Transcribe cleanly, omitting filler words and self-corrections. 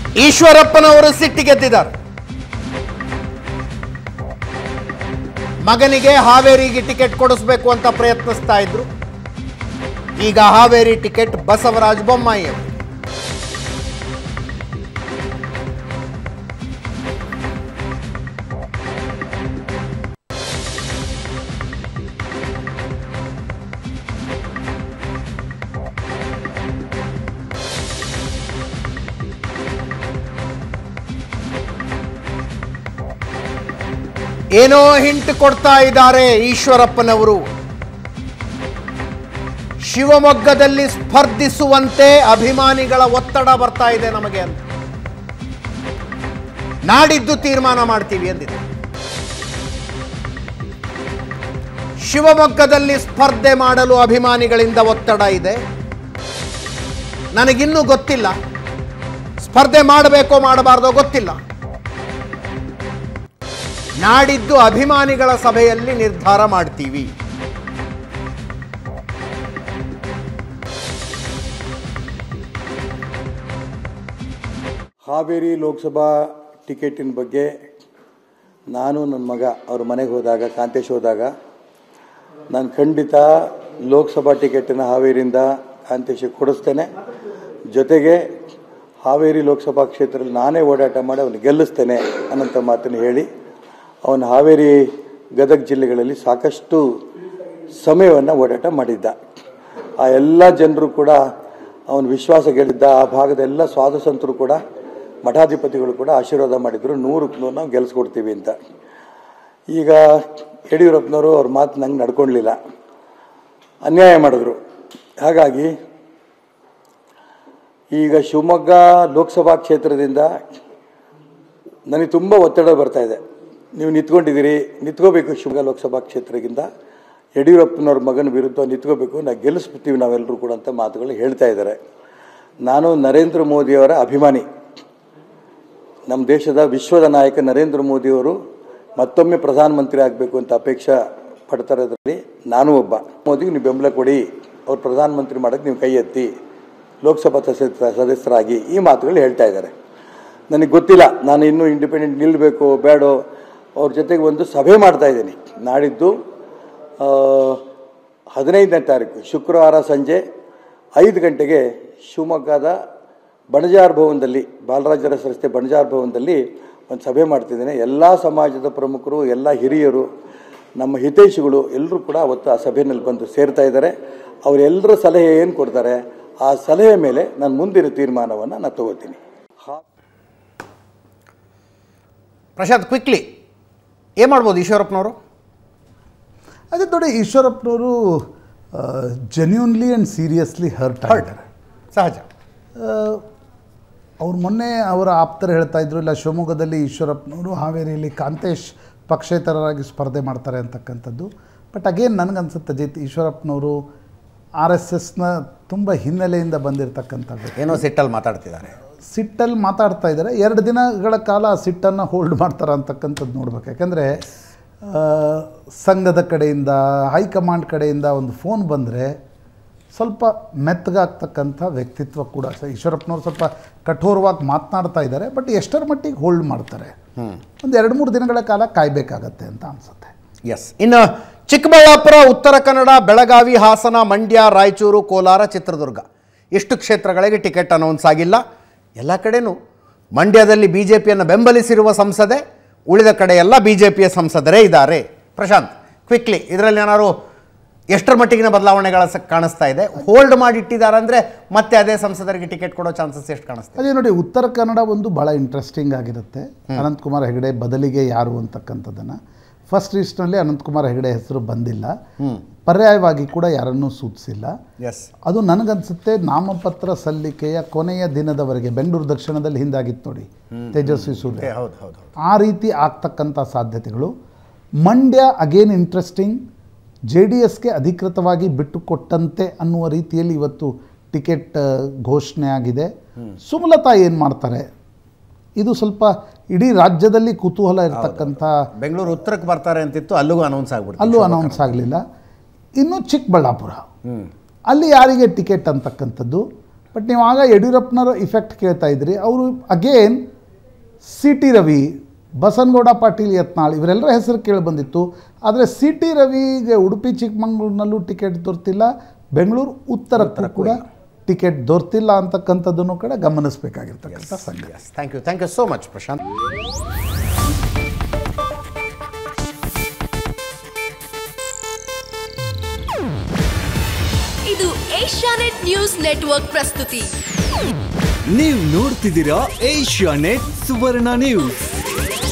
ಈಶ್ವರಪ್ಪನವರು ಸಿಟ್ಟಿಗೆದ್ದಿದ್ದಾರೆ. ಮಗನಿಗೆ ಹಾವೇರಿಗೆ ಟಿಕೆಟ್ ಕೊಡಿಸಬೇಕು ಅಂತ ಪ್ರಯತ್ನಿಸ್ತಾ ಇದ್ರು. ಈಗ ಹಾವೇರಿ ಟಿಕೆಟ್ ಬಸವರಾಜ ಬೊಮ್ಮಾಯಿ ಅವರು. ಏನೋ ಹಿಂಟ್ ಕೊಡ್ತಾ ಇದ್ದಾರೆ ಈಶ್ವರಪ್ಪನವರು. ಶಿವಮೊಗ್ಗದಲ್ಲಿ ಸ್ಪರ್ಧಿಸುವಂತೆ ಅಭಿಮಾನಿಗಳ ಒತ್ತಡ ಬರ್ತಾ ಇದೆ ನಮಗೆ ಅಂತ. ನಾಡಿದ್ದು ತೀರ್ಮಾನ ಮಾಡ್ತೀವಿ ಎಂದಿದೆ. ಶಿವಮೊಗ್ಗದಲ್ಲಿ ಸ್ಪರ್ಧೆ ಮಾಡಲು ಅಭಿಮಾನಿಗಳಿಂದ ಒತ್ತಡ ಇದೆ. ನನಗಿನ್ನೂ ಗೊತ್ತಿಲ್ಲ, ಸ್ಪರ್ಧೆ ಮಾಡಬೇಕೋ ಮಾಡಬಾರ್ದೋ ಗೊತ್ತಿಲ್ಲ. ನಾಡಿದ್ದು ಅಭಿಮಾನಿಗಳ ಸಭೆಯಲ್ಲಿ ನಿರ್ಧಾರ ಮಾಡ್ತೀವಿ. ಹಾವೇರಿ ಲೋಕಸಭಾ ಟಿಕೆಟಿನ ಬಗ್ಗೆ ನಾನು ನನ್ನ ಮಗ ಅವ್ರ ಮನೆಗೆ ಹೋದಾಗ, ಕಾಂತೇಶ್ ಹೋದಾಗ, ನಾನು ಖಂಡಿತ ಲೋಕಸಭಾ ಟಿಕೆಟನ್ನು ಹಾವೇರಿಯಿಂದ ಕಾಂತೇಶಿಗೆ ಕೊಡಿಸ್ತೇನೆ. ಜೊತೆಗೆ ಹಾವೇರಿ ಲೋಕಸಭಾ ಕ್ಷೇತ್ರದಲ್ಲಿ ನಾನೇ ಓಡಾಟ ಮಾಡಿ ಅವನು ಗೆಲ್ಲಿಸ್ತೇನೆ ಅನ್ನೋಂಥ ಮಾತನ್ನು ಹೇಳಿ ಅವನು ಹಾವೇರಿ ಗದಗ ಜಿಲ್ಲೆಗಳಲ್ಲಿ ಸಾಕಷ್ಟು ಸಮಯವನ್ನು ಓಡಾಟ ಮಾಡಿದ್ದ. ಆ ಎಲ್ಲ ಜನರು ಕೂಡ ಅವನು ವಿಶ್ವಾಸ ಗೆಲ್ಲಿದ್ದ. ಆ ಭಾಗದ ಎಲ್ಲ ಸಾಧು ಸಂತರು ಕೂಡ, ಮಠಾಧಿಪತಿಗಳು ಕೂಡ ಆಶೀರ್ವಾದ ಮಾಡಿದ್ರು, 100ಕ್ಕೆ 100 ನಾವು ಗೆಲ್ಲಿಸ್ಕೊಡ್ತೀವಿ ಅಂತ. ಈಗ ಯಡಿಯೂರಪ್ಪನವರು ಅವ್ರ ಮಾತು ನಂಗೆ ನಡ್ಕೊಳ್ಲಿಲ್ಲ, ಅನ್ಯಾಯ ಮಾಡಿದ್ರು. ಹಾಗಾಗಿ ಈಗ ಶಿವಮೊಗ್ಗ ಲೋಕಸಭಾ ಕ್ಷೇತ್ರದಿಂದ ನನಗೆ ತುಂಬ ಒತ್ತಡ ಬರ್ತಾ ಇದೆ. ನೀವು ನಿಂತ್ಕೊಂಡಿದ್ದೀರಿ, ನಿಂತ್ಕೋಬೇಕು. ಶಿವಮೊಗ್ಗ ಲೋಕಸಭಾ ಕ್ಷೇತ್ರದಿಂದ ಯಡಿಯೂರಪ್ಪನವ್ರ ಮಗನ ವಿರುದ್ಧ ನಿಂತ್ಕೋಬೇಕು, ನಾವು ಗೆಲ್ಲಿಸ್ಬಿಡ್ತೀವಿ ನಾವೆಲ್ಲರೂ ಕೂಡ ಅಂತ ಮಾತುಗಳು ಹೇಳ್ತಾ ಇದ್ದಾರೆ. ನಾನು ನರೇಂದ್ರ ಮೋದಿಯವರ ಅಭಿಮಾನಿ. ನಮ್ಮ ದೇಶದ ವಿಶ್ವದ ನಾಯಕ ನರೇಂದ್ರ ಮೋದಿಯವರು ಮತ್ತೊಮ್ಮೆ ಪ್ರಧಾನಮಂತ್ರಿ ಆಗಬೇಕು ಅಂತ ಅಪೇಕ್ಷೆ ಪಡ್ತಾರೋದ್ರಲ್ಲಿ ನಾನು ಒಬ್ಬ. ಮೋದಿಗೆ ನೀವು ಬೆಂಬಲ ಕೊಡಿ, ಅವ್ರು ಪ್ರಧಾನಮಂತ್ರಿ ಮಾಡೋಕ್ಕೆ ನೀವು ಕೈ ಎತ್ತಿ, ಲೋಕಸಭಾ ಸದಸ್ಯರಾಗಿ, ಈ ಮಾತುಗಳು ಹೇಳ್ತಾ ಇದ್ದಾರೆ. ನನಗೆ ಗೊತ್ತಿಲ್ಲ, ನಾನು ಇನ್ನೂ ಇಂಡಿಪೆಂಡೆಂಟ್ ನಿಲ್ಲಬೇಕು ಬೇಡೋ. ಅವ್ರ ಜೊತೆಗೆ ಒಂದು ಸಭೆ ಮಾಡ್ತಾ ಇದ್ದೀನಿ ನಾಡಿದ್ದು 15ನೇ ತಾರೀಕು ಶುಕ್ರವಾರ ಸಂಜೆ 5 ಗಂಟೆಗೆ ಶಿವಮೊಗ್ಗದ ಬಣಜಾರ್ ಭವನದಲ್ಲಿ, ಬಾಲರಾಜರಸ್ ರಸ್ತೆ ಬಣಜಾರ್ ಭವನದಲ್ಲಿ ಒಂದು ಸಭೆ ಮಾಡ್ತಿದ್ದೇನೆ. ಎಲ್ಲ ಸಮಾಜದ ಪ್ರಮುಖರು, ಎಲ್ಲ ಹಿರಿಯರು, ನಮ್ಮ ಹಿತೈಷಿಗಳು ಎಲ್ಲರೂ ಕೂಡ ಅವತ್ತು ಆ ಸಭೆಯಲ್ಲಿ ಬಂದು ಸೇರ್ತಾ ಇದ್ದಾರೆ. ಅವರೆಲ್ಲರ ಸಲಹೆ ಏನು ಕೊಡ್ತಾರೆ ಆ ಸಲಹೆ ಮೇಲೆ ನಾನು ಮುಂದಿನ ತೀರ್ಮಾನವನ್ನು ನಾನು ತಗೋತೀನಿ. ಪ್ರಶಾಂತ್, ಕ್ವಿಕ್ಲಿ ಏನು ಮಾಡ್ಬೋದು ಈಶ್ವರಪ್ಪನವರು? ಅದೇ ನೋಡಿ, ಈಶ್ವರಪ್ಪನವರು ಜೆನ್ಯೂನ್ಲಿ ಆ್ಯಂಡ್ ಸೀರಿಯಸ್ಲಿ ಹರ್ಟ್ ಆಗಿದ್ದಾರೆ. ಸಹಜ. ಅವ್ರು ಮೊನ್ನೆ ಅವರ ಆಪ್ತರು ಹೇಳ್ತಾ ಇದ್ರು, ಇಲ್ಲ ಶಿವಮೊಗ್ಗದಲ್ಲಿ ಈಶ್ವರಪ್ಪನವರು ಹಾವೇರಿಯಲ್ಲಿ ಕಾಂತೇಶ್ ಪಕ್ಷೇತರರಾಗಿ ಸ್ಪರ್ಧೆ ಮಾಡ್ತಾರೆ ಅಂತಕ್ಕಂಥದ್ದು. ಬಟ್ ಅಗೇನ್ ನನಗನ್ಸುತ್ತೆ ಅಜಿತ್, ಈಶ್ವರಪ್ಪನವರು RSSನ ತುಂಬ ಹಿನ್ನೆಲೆಯಿಂದ ಬಂದಿರತಕ್ಕಂಥ ಏನೋ ಸಿಟ್ಟಲ್ಲಿ ಮಾತಾಡ್ತಿದ್ದಾರೆ, ಸಿಟ್ಟಲ್ಲಿ ಮಾತಾಡ್ತಾ ಇದ್ದಾರೆ. 2 ದಿನಗಳ ಕಾಲ ಆ ಸಿಟ್ಟನ್ನು ಹೋಲ್ಡ್ ಮಾಡ್ತಾರೆ ಅಂತಕ್ಕಂಥದ್ದು ನೋಡ್ಬೇಕು. ಯಾಕೆಂದರೆ ಸಂಘದ ಕಡೆಯಿಂದ, ಹೈಕಮಾಂಡ್ ಕಡೆಯಿಂದ ಒಂದು ಫೋನ್ ಬಂದರೆ ಸ್ವಲ್ಪ ಮೆತ್ತಗಾಗ್ತಕ್ಕಂಥ ವ್ಯಕ್ತಿತ್ವ ಕೂಡ. ಈಶ್ವರಪ್ಪನವರು ಸ್ವಲ್ಪ ಕಠೋರವಾಗಿ ಮಾತನಾಡ್ತಾ ಇದ್ದಾರೆ, ಬಟ್ ಎಷ್ಟರ ಮಟ್ಟಿಗೆ ಹೋಲ್ಡ್ ಮಾಡ್ತಾರೆ ಒಂದು 2-3 ದಿನಗಳ ಕಾಲ ಕಾಯಬೇಕಾಗತ್ತೆ ಅಂತ ಅನಿಸುತ್ತೆ. ಎಸ್. ಇನ್ನು ಚಿಕ್ಕಬಳ್ಳಾಪುರ, ಉತ್ತರ ಕನ್ನಡ, ಬೆಳಗಾವಿ, ಹಾಸನ, ಮಂಡ್ಯ, ರಾಯಚೂರು, ಕೋಲಾರ, ಚಿತ್ರದುರ್ಗ ಇಷ್ಟು ಕ್ಷೇತ್ರಗಳಿಗೆ ಟಿಕೆಟ್ ಅನೌನ್ಸ್ ಆಗಿಲ್ಲ. ಎಲ್ಲ ಕಡೆನೂ ಮಂಡ್ಯದಲ್ಲಿ BJPಯನ್ನು ಬೆಂಬಲಿಸಿರುವ ಸಂಸದೆ, ಉಳಿದ ಕಡೆ ಎಲ್ಲ BJPಯ ಸಂಸದರೇ ಇದ್ದಾರೆ. ಪ್ರಶಾಂತ್, ಕ್ವಿಕ್ಲಿ ಇದರಲ್ಲಿ ಏನಾದ್ರು ಎಷ್ಟರ ಮಟ್ಟಿಗಿನ ಬದಲಾವಣೆಗಳ ಕಾಣಿಸ್ತಾ ಇದೆ? ಹೋಲ್ಡ್ ಮಾಡಿಟ್ಟಿದ್ದಾರೆ ಅಂದರೆ ಮತ್ತೆ ಅದೇ ಸಂಸದರಿಗೆ ಟಿಕೆಟ್ ಕೊಡೋ ಚಾನ್ಸಸ್ ಎಷ್ಟು ಕಾಣಿಸ್ತಾ ಇದೆ? ಅದೇ ನೋಡಿ, ಉತ್ತರ ಕನ್ನಡ ಒಂದು ಭಾಳ ಇಂಟ್ರೆಸ್ಟಿಂಗ್ ಆಗಿರುತ್ತೆ. ಅನಂತಕುಮಾರ್ ಹೆಗಡೆ ಬದಲಿಗೆ ಯಾರು ಅಂತಕ್ಕಂಥದ್ದನ್ನು ಫಸ್ಟ್ ಲಿಸ್ಟ್ನಲ್ಲಿ ಅನಂತಕುಮಾರ್ ಹೆಗಡೆ ಹೆಸರು ಬಂದಿಲ್ಲ, ಪರ್ಯಾಯವಾಗಿ ಕೂಡ ಯಾರನ್ನೂ ಸೂಚಿಸಿಲ್ಲ. ಅದು ನನಗನ್ಸುತ್ತೆ ನಾಮಪತ್ರ ಸಲ್ಲಿಕೆಯ ಕೊನೆಯ ದಿನದವರೆಗೆ ಬೆಂಗಳೂರು ದಕ್ಷಿಣದಲ್ಲಿ ಹಿಂದಾಗಿತ್ತು ನೋಡಿ, ತೇಜಸ್ವಿ ಸೂರ್ಯ, ಆ ರೀತಿ ಆಗ್ತಕ್ಕಂಥ ಸಾಧ್ಯತೆಗಳು. ಮಂಡ್ಯ ಅಗೇನ್ ಇಂಟ್ರೆಸ್ಟಿಂಗ್, JDSಗೆ ಅಧಿಕೃತವಾಗಿ ಬಿಟ್ಟುಕೊಟ್ಟಂತೆ ಅನ್ನುವ ರೀತಿಯಲ್ಲಿ ಇವತ್ತು ಟಿಕೆಟ್ ಘೋಷಣೆ ಆಗಿದೆ. ಸುಮಲತಾ ಏನು ಮಾಡ್ತಾರೆ, ಇದು ಸ್ವಲ್ಪ ಇಡೀ ರಾಜ್ಯದಲ್ಲಿ ಕುತೂಹಲ ಇರತಕ್ಕಂಥ. ಬೆಂಗಳೂರು ಉತ್ತರಕ್ಕೆ ಬರ್ತಾರೆ ಅಂತಿತ್ತು, ಅಲ್ಲಿಗೂ ಅನೌನ್ಸ್ ಆಗ್ಬಿಡ್ತು, ಅಲ್ಲೂ ಅನೌನ್ಸ್ ಆಗಲಿಲ್ಲ. ಇನ್ನು ಚಿಕ್ಕಬಳ್ಳಾಪುರ, ಅಲ್ಲಿ ಯಾರಿಗೆ ಟಿಕೆಟ್ ಅಂತಕ್ಕಂಥದ್ದು ಬಟ್ ನೀವು ಆಗ ಯಡಿಯೂರಪ್ಪನವರ ಇಫೆಕ್ಟ್ ಕೇಳ್ತಾ ಇದ್ರಿ. ಅವರು again C T Ravi, Basanagouda Patil Yatnal ಇವರೆಲ್ಲರ ಹೆಸರು ಕೇಳಿ ಬಂದಿತ್ತು. ಆದರೆ ಸಿ ಟಿ ರವಿಗೆ ಉಡುಪಿ ಚಿಕ್ಕಮಂಗ್ಳೂರಿನಲ್ಲೂ ಟಿಕೆಟ್ ದೊರೆತಿಲ್ಲ, ಬೆಂಗಳೂರು ಉತ್ತರಕ್ಕೂ ಕೂಡ ಟಿಕೆಟ್ ದೊರೆತಿಲ್ಲ ಅಂತಕ್ಕಂಥದ್ದನ್ನು ಕೂಡ ಗಮನಿಸಬೇಕಾಗಿರ್ತಕ್ಕಂಥ ಸಂಗತಿ. Thank you so much Prashant. ಇದು ಏಷ್ಯಾನೆಟ್ ನ್ಯೂಸ್ ನೆಟ್ವರ್ಕ್ ಪ್ರಸ್ತುತಿ. ನೀವು ನೋಡ್ತಿದ್ದೀರಾ ಏಷ್ಯಾನೆಟ್ ಸುವರ್ಣ ನ್ಯೂಸ್.